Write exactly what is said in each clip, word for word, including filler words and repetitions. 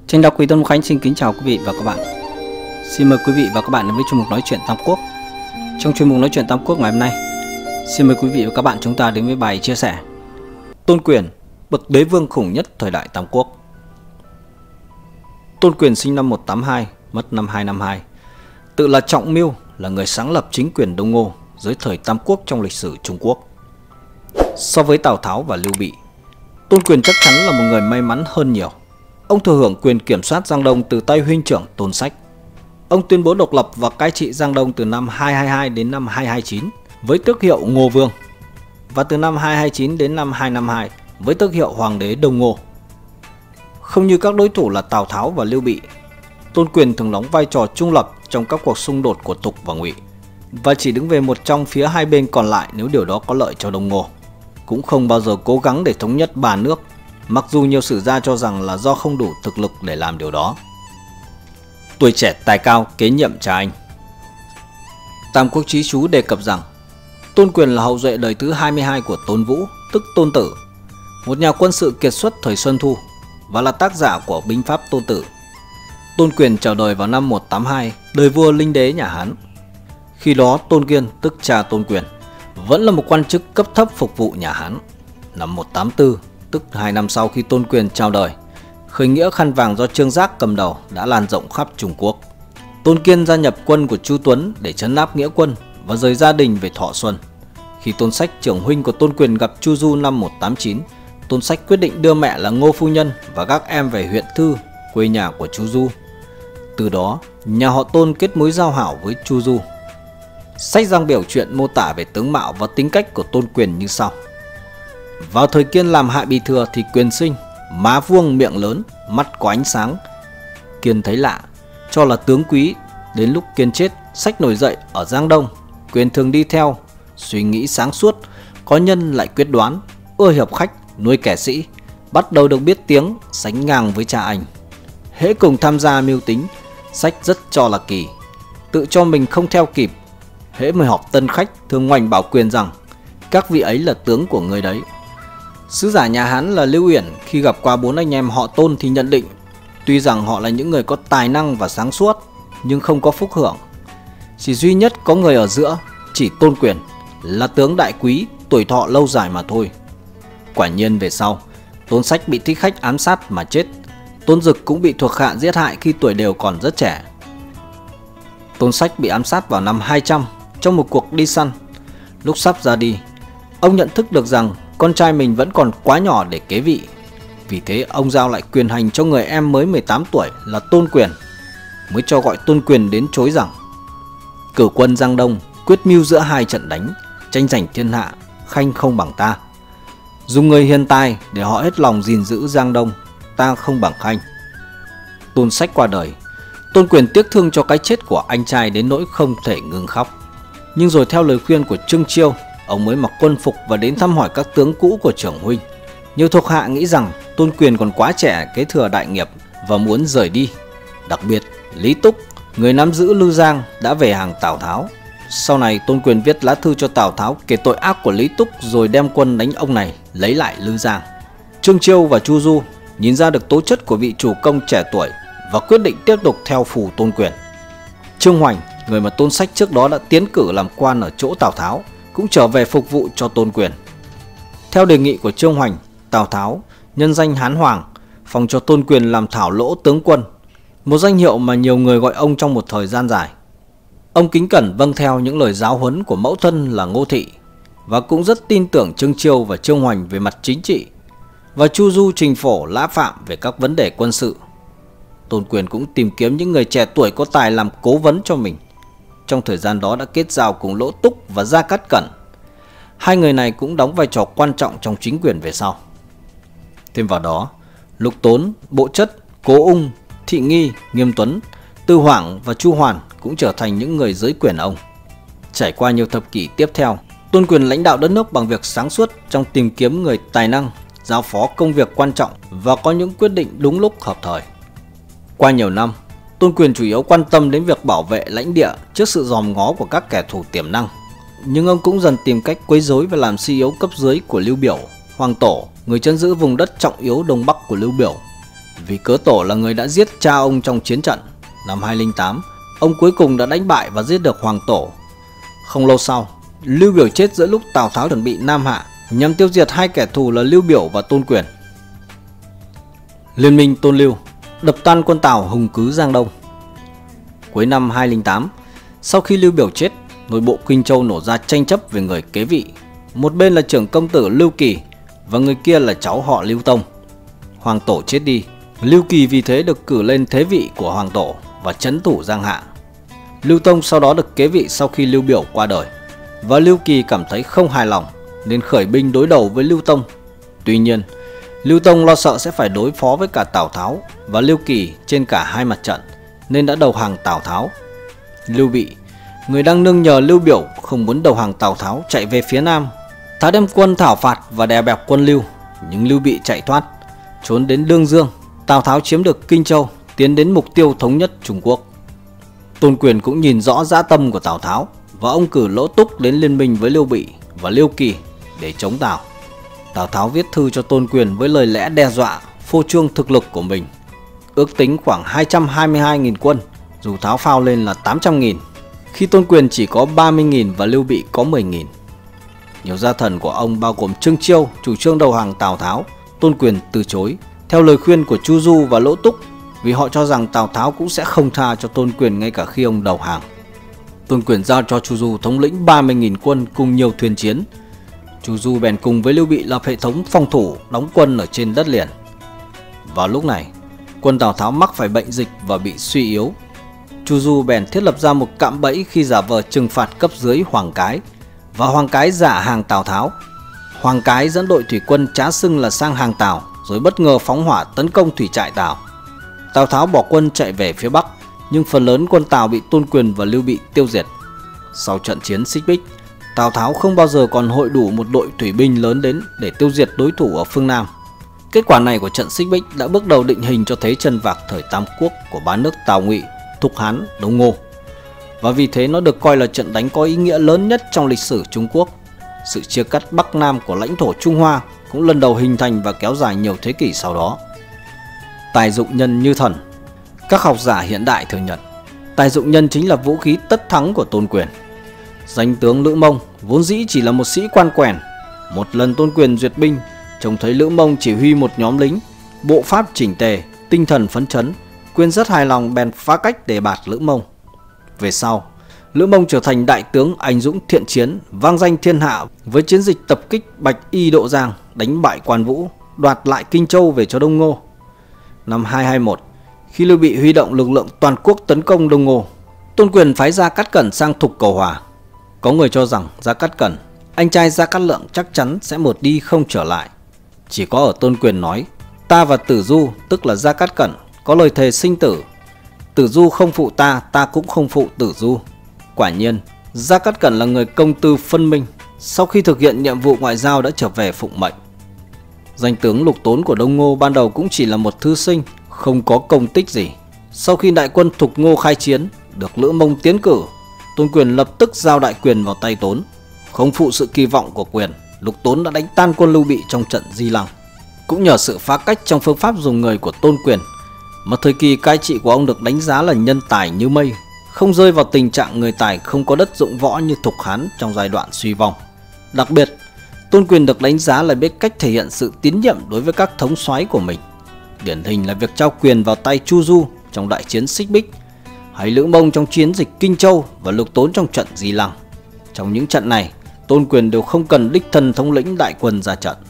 Tranh Đọc Quý Tôn Khánh xin kính chào quý vị và các bạn. Xin mời quý vị và các bạn đến với chuyên mục nói chuyện Tam Quốc. Trong chuyên mục nói chuyện Tam Quốc ngày hôm nay, xin mời quý vị và các bạn chúng ta đến với bài chia sẻ Tôn Quyền, bậc đế vương khủng nhất thời đại Tam Quốc. Tôn Quyền sinh năm một tám hai, mất năm hai năm hai. Tự là Trọng Mưu, là người sáng lập chính quyền Đông Ngô dưới thời Tam Quốc trong lịch sử Trung Quốc. So với Tào Tháo và Lưu Bị, Tôn Quyền chắc chắn là một người may mắn hơn nhiều. Ông thừa hưởng quyền kiểm soát Giang Đông từ tay huynh trưởng Tôn Sách. Ông tuyên bố độc lập và cai trị Giang Đông từ năm hai hai hai đến năm hai hai chín với tước hiệu Ngô Vương, và từ năm hai hai chín đến năm hai năm hai với tước hiệu Hoàng đế Đông Ngô. Không như các đối thủ là Tào Tháo và Lưu Bị, Tôn Quyền thường đóng vai trò trung lập trong các cuộc xung đột của Tục và Ngụy, và chỉ đứng về một trong phía hai bên còn lại nếu điều đó có lợi cho Đông Ngô. Cũng không bao giờ cố gắng để thống nhất ba nước, mặc dù nhiều sử gia cho rằng là do không đủ thực lực để làm điều đó. Tuổi trẻ tài cao kế nhiệm cha anh. Tam Quốc Chí Chú đề cập rằng Tôn Quyền là hậu duệ đời thứ hai mươi hai của Tôn Vũ, tức Tôn Tử, một nhà quân sự kiệt xuất thời Xuân Thu, và là tác giả của binh pháp Tôn Tử. Tôn Quyền chào đời vào năm một tám hai, đời vua Linh Đế nhà Hán. Khi đó Tôn Kiên, tức cha Tôn Quyền, vẫn là một quan chức cấp thấp phục vụ nhà Hán. Năm một tám tư, tức hai năm sau khi Tôn Quyền chào đời, khởi nghĩa khăn vàng do Trương Giác cầm đầu đã lan rộng khắp Trung Quốc. Tôn Kiên gia nhập quân của Chu Tuấn để trấn áp nghĩa quân và rời gia đình về Thọ Xuân. Khi Tôn Sách, trưởng huynh của Tôn Quyền, gặp Chu Du năm một tám chín, Tôn Sách quyết định đưa mẹ là Ngô Phu Nhân và các em về huyện Thư, quê nhà của Chu Du. Từ đó, nhà họ Tôn kết mối giao hảo với Chu Du. Sách Giang Biểu Truyện mô tả về tướng mạo và tính cách của Tôn Quyền như sau. Vào thời Kiên làm Hạ Bì Thừa thì Quyền sinh, má vuông miệng lớn, mắt có ánh sáng. Kiên thấy lạ, cho là tướng quý. Đến lúc Kiên chết, Sách nổi dậy ở Giang Đông, Quyền thường đi theo, suy nghĩ sáng suốt, có nhân lại quyết đoán, ưa hiệp khách, nuôi kẻ sĩ, bắt đầu được biết tiếng, sánh ngang với cha anh. Hễ cùng tham gia mưu tính, Sách rất cho là kỳ, tự cho mình không theo kịp. Hễ mời họp tân khách, thường ngoảnh bảo Quyền rằng các vị ấy là tướng của người đấy. Sứ giả nhà Hán là Lưu Uyển khi gặp qua bốn anh em họ Tôn thì nhận định tuy rằng họ là những người có tài năng và sáng suốt nhưng không có phúc hưởng. Chỉ duy nhất có người ở giữa, chỉ Tôn Quyền, là tướng đại quý, tuổi thọ lâu dài mà thôi. Quả nhiên về sau, Tôn Sách bị thích khách ám sát mà chết. Tôn Dực cũng bị thuộc hạ giết hại khi tuổi đều còn rất trẻ. Tôn Sách bị ám sát vào năm hai trăm trong một cuộc đi săn. Lúc sắp ra đi, ông nhận thức được rằng con trai mình vẫn còn quá nhỏ để kế vị. Vì thế ông giao lại quyền hành cho người em mới mười tám tuổi là Tôn Quyền, mới cho gọi Tôn Quyền đến chối rằng cử quân Giang Đông, quyết mưu giữa hai trận đánh, tranh giành thiên hạ, khanh không bằng ta. Dùng người hiền tài để họ hết lòng gìn giữ Giang Đông, ta không bằng khanh. Tôn Sách qua đời, Tôn Quyền tiếc thương cho cái chết của anh trai đến nỗi không thể ngừng khóc. Nhưng rồi theo lời khuyên của Trương Chiêu, ông mới mặc quân phục và đến thăm hỏi các tướng cũ của trưởng huynh. Nhiều thuộc hạ nghĩ rằng Tôn Quyền còn quá trẻ kế thừa đại nghiệp và muốn rời đi. Đặc biệt, Lý Túc, người nắm giữ Lư Giang, đã về hàng Tào Tháo. Sau này Tôn Quyền viết lá thư cho Tào Tháo kể tội ác của Lý Túc rồi đem quân đánh ông này, lấy lại Lư Giang. Trương Chiêu và Chu Du nhìn ra được tố chất của vị chủ công trẻ tuổi và quyết định tiếp tục theo phù Tôn Quyền. Trương Hoành, người mà Tôn Sách trước đó đã tiến cử làm quan ở chỗ Tào Tháo, cũng trở về phục vụ cho Tôn Quyền. Theo đề nghị của Trương Hoành, Tào Tháo nhân danh Hán Hoàng, phong cho Tôn Quyền làm Thảo Lỗ tướng quân, một danh hiệu mà nhiều người gọi ông trong một thời gian dài. Ông kính cẩn vâng theo những lời giáo huấn của mẫu thân là Ngô Thị, và cũng rất tin tưởng Trương Chiêu và Trương Hoành về mặt chính trị, và Chu Du, Trình Phổ, Lã Phạm về các vấn đề quân sự. Tôn Quyền cũng tìm kiếm những người trẻ tuổi có tài làm cố vấn cho mình. Trong thời gian đó đã kết giao cùng Lỗ Túc và Gia Cát Cẩn. Hai người này cũng đóng vai trò quan trọng trong chính quyền về sau. Thêm vào đó, Lục Tốn, Bộ Chất, Cố Ung, Thị Nghi, Nghiêm Tuấn, Tư Hoảng và Chu Hoàn cũng trở thành những người dưới quyền ông. Trải qua nhiều thập kỷ tiếp theo, Tôn Quyền lãnh đạo đất nước bằng việc sáng suốt trong tìm kiếm người tài năng, giao phó công việc quan trọng và có những quyết định đúng lúc hợp thời. Qua nhiều năm, Tôn Quyền chủ yếu quan tâm đến việc bảo vệ lãnh địa trước sự dòm ngó của các kẻ thù tiềm năng. Nhưng ông cũng dần tìm cách quấy rối và làm suy yếu cấp dưới của Lưu Biểu, Hoàng Tổ, người trấn giữ vùng đất trọng yếu đông bắc của Lưu Biểu, Vì Cớ Tổ là người đã giết cha ông trong chiến trận năm hai không không tám, ông cuối cùng đã đánh bại và giết được Hoàng Tổ. Không lâu sau, Lưu Biểu chết giữa lúc Tào Tháo chuẩn bị nam hạ nhằm tiêu diệt hai kẻ thù là Lưu Biểu và Tôn Quyền. Liên minh Tôn Lưu đập tan quân Tào hùng cứ Giang Đông. Cuối năm hai không không tám, sau khi Lưu Biểu chết, nội bộ Kinh Châu nổ ra tranh chấp về người kế vị. Một bên là trưởng công tử Lưu Kỳ và người kia là cháu họ Lưu Tông. Hoàng Tổ chết đi, Lưu Kỳ vì thế được cử lên thế vị của Hoàng Tổ và trấn thủ Giang Hạ. Lưu Tông sau đó được kế vị sau khi Lưu Biểu qua đời, và Lưu Kỳ cảm thấy không hài lòng nên khởi binh đối đầu với Lưu Tông. Tuy nhiên, Lưu Tông lo sợ sẽ phải đối phó với cả Tào Tháo và Lưu Kỳ trên cả hai mặt trận nên đã đầu hàng Tào Tháo. Lưu Bị, người đang nương nhờ Lưu Biểu, không muốn đầu hàng Tào Tháo, chạy về phía Nam. Tháo đem quân thảo phạt và đè bẹp quân Lưu, nhưng Lưu Bị chạy thoát, trốn đến Lương Dương. Tào Tháo chiếm được Kinh Châu, tiến đến mục tiêu thống nhất Trung Quốc. Tôn Quyền cũng nhìn rõ dã tâm của Tào Tháo và ông cử Lỗ Túc đến liên minh với Lưu Bị và Lưu Kỳ để chống Tào. Tào Tháo viết thư cho Tôn Quyền với lời lẽ đe dọa, phô trương thực lực của mình, ước tính khoảng hai trăm hai mươi hai nghìn quân, dù Tháo phao lên là tám trăm nghìn, khi Tôn Quyền chỉ có ba mươi nghìn và Lưu Bị có mười nghìn. Nhiều gia thần của ông bao gồm Trương Chiêu chủ trương đầu hàng Tào Tháo, Tôn Quyền từ chối, theo lời khuyên của Chu Du và Lỗ Túc, vì họ cho rằng Tào Tháo cũng sẽ không tha cho Tôn Quyền ngay cả khi ông đầu hàng. Tôn Quyền giao cho Chu Du thống lĩnh ba mươi nghìn quân cùng nhiều thuyền chiến. Chu Du bèn cùng với Lưu Bị lập hệ thống phòng thủ đóng quân ở trên đất liền. Vào lúc này, quân Tào Tháo mắc phải bệnh dịch và bị suy yếu. Chu Du bèn thiết lập ra một cạm bẫy khi giả vờ trừng phạt cấp dưới Hoàng Cái, và Hoàng Cái giả hàng Tào Tháo. Hoàng Cái dẫn đội thủy quân trá xưng là sang hàng Tào, rồi bất ngờ phóng hỏa tấn công thủy trại Tào. Tào Tháo bỏ quân chạy về phía Bắc, nhưng phần lớn quân Tào bị Tôn Quyền và Lưu Bị tiêu diệt. Sau trận chiến Xích Bích, Tào Tháo không bao giờ còn hội đủ một đội thủy binh lớn đến để tiêu diệt đối thủ ở phương Nam. Kết quả này của trận Xích Bích đã bước đầu định hình cho thế chân vạc thời Tam Quốc của ba nước Tào Ngụy, Thục Hán, Đông Ngô. Và vì thế nó được coi là trận đánh có ý nghĩa lớn nhất trong lịch sử Trung Quốc. Sự chia cắt Bắc Nam của lãnh thổ Trung Hoa cũng lần đầu hình thành và kéo dài nhiều thế kỷ sau đó. Tài dụng nhân như thần. Các học giả hiện đại thừa nhận tài dụng nhân chính là vũ khí tất thắng của Tôn Quyền. Danh tướng Lữ Mông vốn dĩ chỉ là một sĩ quan quèn. Một lần Tôn Quyền duyệt binh, trông thấy Lữ Mông chỉ huy một nhóm lính, bộ pháp chỉnh tề, tinh thần phấn chấn, Quyền rất hài lòng bèn phá cách đề bạt Lữ Mông. Về sau, Lữ Mông trở thành đại tướng anh dũng thiện chiến, vang danh thiên hạ với chiến dịch tập kích Bạch Y Độ Giang, đánh bại Quan Vũ, đoạt lại Kinh Châu về cho Đông Ngô. Năm hai hai mốt, khi Lưu Bị huy động lực lượng toàn quốc tấn công Đông Ngô, Tôn Quyền phái Gia Cát Cẩn sang thục cầu hòa. Có người cho rằng Gia Cát Cẩn, anh trai Gia Cát Lượng, chắc chắn sẽ một đi không trở lại. Chỉ có ở Tôn Quyền nói, ta và Tử Du, tức là Gia Cát Cẩn, có lời thề sinh tử. Tử Du không phụ ta, ta cũng không phụ Tử Du. Quả nhiên, Gia Cát Cẩn là người công tư phân minh, sau khi thực hiện nhiệm vụ ngoại giao đã trở về phụng mệnh. Danh tướng Lục Tốn của Đông Ngô ban đầu cũng chỉ là một thư sinh, không có công tích gì. Sau khi đại quân Thục Ngô khai chiến, được Lữ Mông tiến cử, Tôn Quyền lập tức giao đại quyền vào tay Tốn. Không phụ sự kỳ vọng của Quyền, Lục Tốn đã đánh tan quân Lưu Bị trong trận Di Lăng. Cũng nhờ sự phá cách trong phương pháp dùng người của Tôn Quyền, mà thời kỳ cai trị của ông được đánh giá là nhân tài như mây, không rơi vào tình trạng người tài không có đất dụng võ như Thục Hán trong giai đoạn suy vong. Đặc biệt, Tôn Quyền được đánh giá là biết cách thể hiện sự tín nhiệm đối với các thống soái của mình. Điển hình là việc trao quyền vào tay Chu Du trong đại chiến Xích Bích, hay Lữ Mông trong chiến dịch Kinh Châu và Lục Tốn trong trận Di Lăng. Trong những trận này, Tôn Quyền đều không cần đích thân thống lĩnh đại quân ra trận.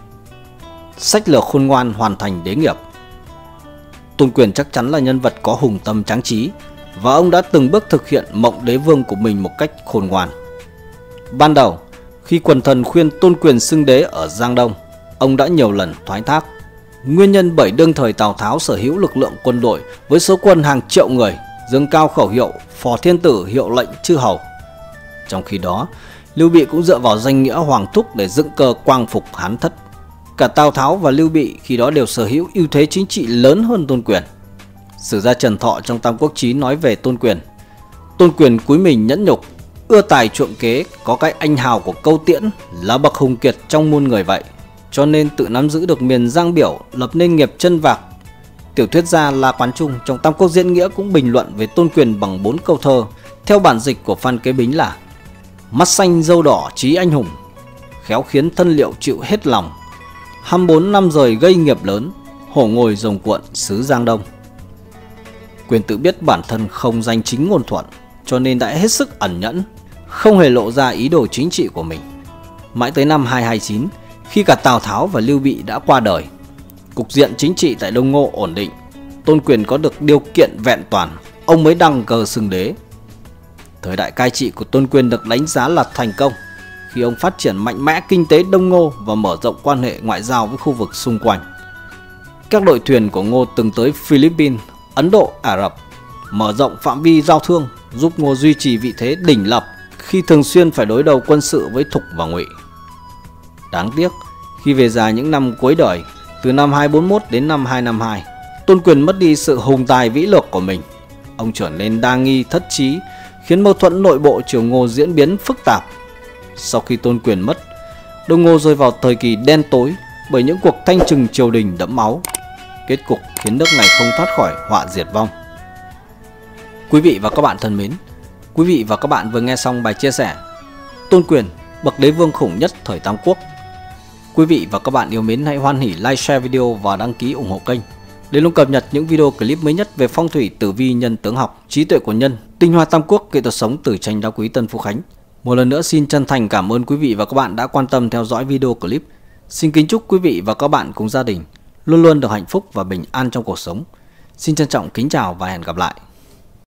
Sách lược khôn ngoan hoàn thành đế nghiệp. Tôn Quyền chắc chắn là nhân vật có hùng tâm tráng trí, và ông đã từng bước thực hiện mộng đế vương của mình một cách khôn ngoan. Ban đầu, khi quần thần khuyên Tôn Quyền xưng đế ở Giang Đông, ông đã nhiều lần thoái thác. Nguyên nhân bởi đương thời Tào Tháo sở hữu lực lượng quân đội với số quân hàng triệu người, dâng cao khẩu hiệu Phò Thiên Tử hiệu lệnh chư hầu. Trong khi đó, Lưu Bị cũng dựa vào danh nghĩa hoàng thúc để dựng cờ quang phục Hán thất. Cả Tào Tháo và Lưu Bị khi đó đều sở hữu ưu thế chính trị lớn hơn Tôn Quyền. Sử gia Trần Thọ trong Tam Quốc Chí nói về Tôn Quyền: Tôn Quyền cúi mình nhẫn nhục, ưa tài trượng kế, có cái anh hào của Câu Tiễn, là bậc hùng kiệt trong muôn người vậy, cho nên tự nắm giữ được miền Giang Biểu, lập nên nghiệp chân vạc. Tiểu thuyết gia La Quán Trung trong Tam Quốc Diễn Nghĩa cũng bình luận về Tôn Quyền bằng bốn câu thơ theo bản dịch của Phan Kế Bính là: mắt xanh râu đỏ chí anh hùng, khéo khiến thân liệu chịu hết lòng, hăm bốn năm rời gây nghiệp lớn, hổ ngồi rồng cuộn xứ Giang Đông. Quyền tự biết bản thân không danh chính ngôn thuận, cho nên đã hết sức ẩn nhẫn, không hề lộ ra ý đồ chính trị của mình. Mãi tới năm hai hai chín, khi cả Tào Tháo và Lưu Bị đã qua đời, cục diện chính trị tại Đông Ngô ổn định, Tôn Quyền có được điều kiện vẹn toàn, ông mới đăng cơ xưng đế. Thời đại cai trị của Tôn Quyền được đánh giá là thành công khi ông phát triển mạnh mẽ kinh tế Đông Ngô và mở rộng quan hệ ngoại giao với khu vực xung quanh. Các đội thuyền của Ngô từng tới Philippines, Ấn Độ, Ả Rập, mở rộng phạm vi giao thương, giúp Ngô duy trì vị thế đỉnh lập khi thường xuyên phải đối đầu quân sự với Thục và Ngụy. Đáng tiếc, khi về già những năm cuối đời, từ năm hai bốn mốt đến năm hai năm hai, Tôn Quyền mất đi sự hùng tài vĩ lược của mình. Ông trở nên đa nghi thất trí, khiến mâu thuẫn nội bộ triều Ngô diễn biến phức tạp. Sau khi Tôn Quyền mất, Đông Ngô rơi vào thời kỳ đen tối bởi những cuộc thanh trừng triều đình đẫm máu. Kết cục khiến nước này không thoát khỏi họa diệt vong. Quý vị và các bạn thân mến, quý vị và các bạn vừa nghe xong bài chia sẻ Tôn Quyền, bậc đế vương khủng nhất thời Tam Quốc. Quý vị và các bạn yêu mến hãy hoan hỉ like, share video và đăng ký ủng hộ kênh để luôn cập nhật những video clip mới nhất về phong thủy, tử vi, nhân tướng học, trí tuệ của nhân, tinh hoa Tam Quốc, nghệ thuật sống từ tranh đá quý Tân Phú Khánh. Một lần nữa xin chân thành cảm ơn quý vị và các bạn đã quan tâm theo dõi video clip. Xin kính chúc quý vị và các bạn cùng gia đình luôn luôn được hạnh phúc và bình an trong cuộc sống. Xin trân trọng kính chào và hẹn gặp lại.